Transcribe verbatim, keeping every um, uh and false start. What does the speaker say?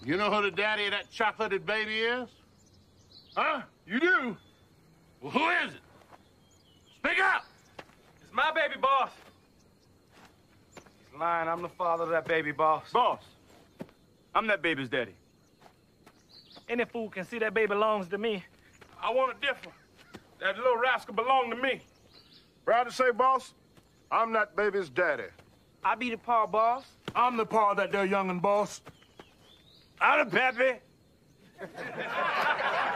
You know who the daddy of that chocolated baby is? Huh? You do? Well, who is it? Speak up! It's my baby, boss. He's lying. I'm the father of that baby, boss. Boss, I'm that baby's daddy. Any fool can see that baby belongs to me. I want it different. That little rascal belonged to me. Proud to say, boss, I'm that baby's daddy. I be the paw, boss. I'm the pa of that there youngin', boss. I'm the pappy.